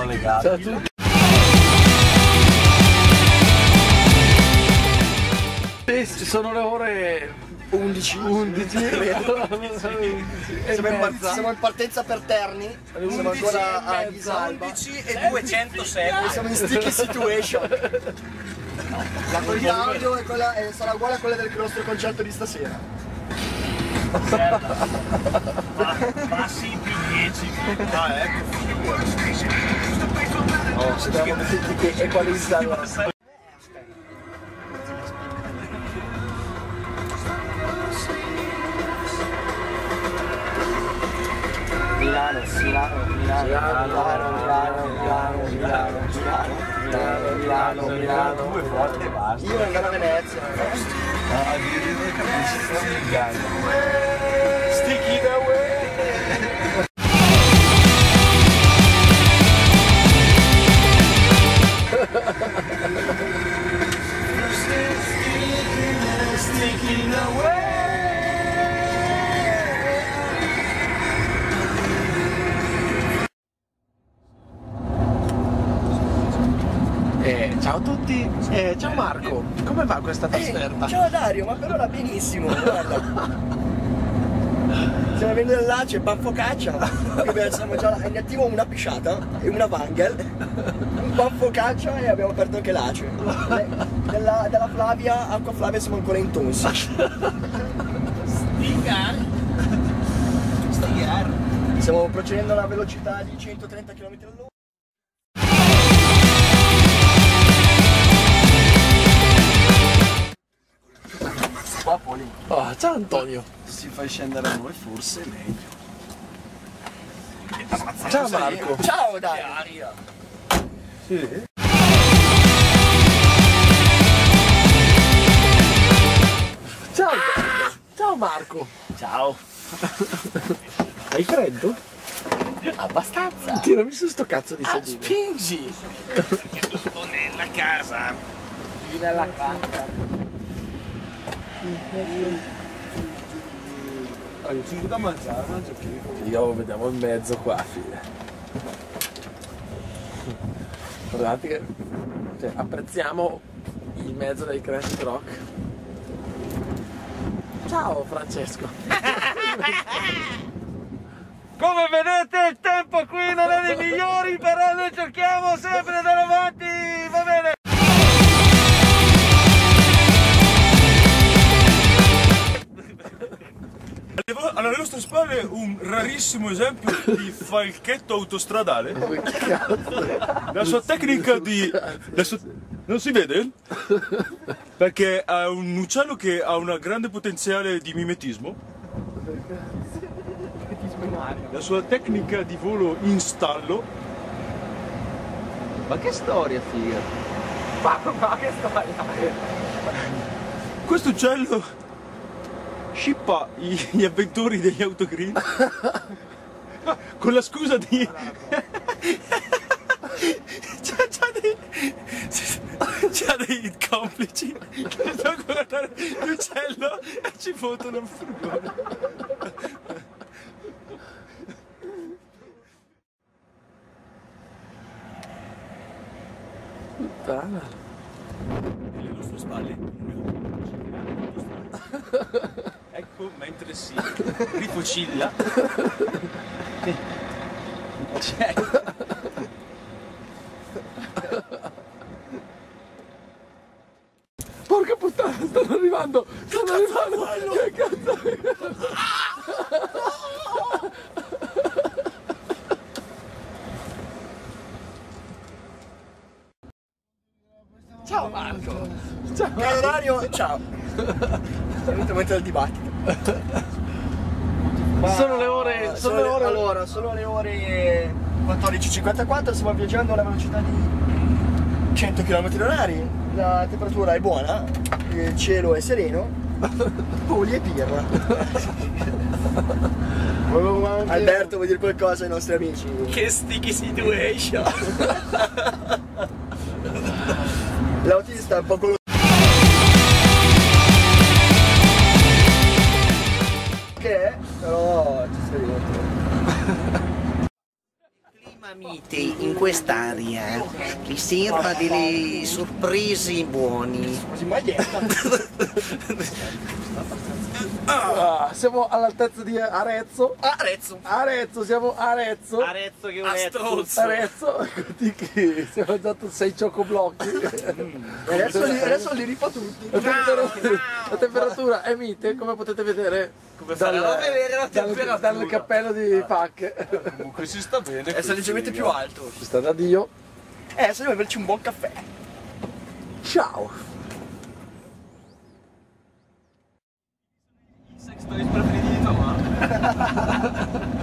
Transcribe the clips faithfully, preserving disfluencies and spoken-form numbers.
sono legato. Ciao a tutti. Sì, sono le ore undici. undici. Siamo, in par siamo in partenza per Terni. Siamo ancora a Ghisalba. undici e duecentosei. Siamo in sticky situation. La qualità audio è quella, è, sarà uguale a quella del nostro concerto di stasera. Passi più dieci. Ah, ecco. Oh, sembriamo tutti che equalizzano. Milano, Milano, Milano, Milano, Milano, Milano, Milano, Milano, Milano, Milano, due volte basta. Io andavo a Venezia. No, addirittura capisci, stiamo inganno. Sticky the way. Sticky the way. Eh, ciao a tutti, eh, ciao Marco, come va questa trasferta? Eh, ciao Dario, ma per ora benissimo, guarda. Stiamo venendo là, c'è Banfocaccia, siamo già è in attivo una pisciata e una Vangel, un Banfocaccia e abbiamo aperto anche l'Ace. Della, della Flavia, Acqua Flavia siamo ancora in tonsi. Stigar! Stigar! Stiamo procedendo a una velocità di centotrenta chilometri all'ora. Oh, ciao Antonio. Si fa scendere a noi forse è meglio. Ciao Marco. Ciao Dario. Sì. Ciao Antonio. Ciao Marco. Ciao. Hai freddo? Abbastanza. Tirami su sto cazzo di Ah, sedile. spingi. Sto nella casa. Nella casa. Hai un cibo da mangiare, mangia qui. Io vediamo in mezzo qua, figlia. Guardate che cioè, apprezziamo il mezzo dei Crash Rock. Ciao Francesco. Come vedete il tempo qui non è dei migliori, però noi cerchiamo sempre di andare avanti, va bene? Alle nostre spalle un rarissimo esempio di falchetto autostradale. La sua tecnica di... la sua- non si vede? Perché è un uccello che ha un grande potenziale di mimetismo. La sua tecnica di volo in stallo. Ma che storia figa! Ma, ma che storia! Questo uccello scippa gli avventori degli autogrill con la scusa di c'ha, c'ha dei c'ha dei complici che stanno a guardare l'uccello e ci fottono il furgone. Puttana. Alle nostre spalle ecco mentre si rifocilla c'è Porca puttana, stanno arrivando! Stanno arrivando! Che cazzo è? Ciao Marco! Ciao! Caro Dario, ciao! È venuto il momento del dibattito. Ma Sono le ore... Sono le ore... Allora, sono le ore quattordici e cinquantaquattro, stiamo viaggiando alla velocità di cento chilometri orari, la temperatura è buona, il cielo è sereno, poli e birra. Alberto, vuoi dire qualcosa ai nostri amici? Che sticky situation! L'autista è un po' quello... Che è? Però ci sei divertito. Clima mite. benvenuti in quest'area che serva delle sorprese buoni. Così maglietta. Ah, siamo all'altezza di Arezzo. Arezzo. Arezzo, siamo a Arezzo. Arezzo che un Arezzo, di che si è mangiato sei ciocoblocchi. E adesso li, adesso li rifà tutti. La temperatura, la temperatura è mite, come potete vedere dal, faremo vedere la dal, temperatura? dal cappello di pacche. Comunque si sta bene. Adesso è leggermente più alto. Ci sta da Dio. Eh, adesso dobbiamo averci un buon caffè. Ciao. Stories preferiti di Tomà?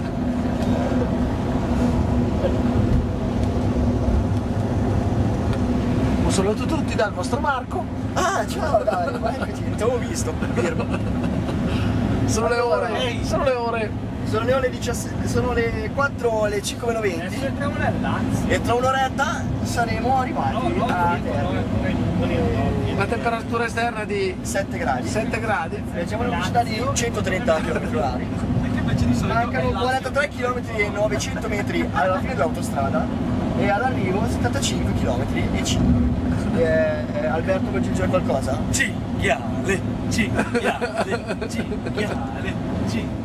Un saluto a tutti dal vostro Marco. Ah, ciao dai, eccoci, ti avevo visto. Sono le ore. Sono le ore. Sono le ore diciassette, sono le quattro, le cinque meno venti. Entriamo nel Lazio. E tra un'oretta saremo arrivati a Terni. La temperatura esterna è di sette gradi. sette gradi. Leggiamo una velocità di centotrenta chilometri orari. Mancano quarantatré chilometri e novecento metri alla fine dell'autostrada e all'arrivo settantacinque chilometri e cinque. Eh, eh, Alberto, vuoi aggiungere qualcosa? Cinghiale, cinghiale, cinghiale, cinghiale.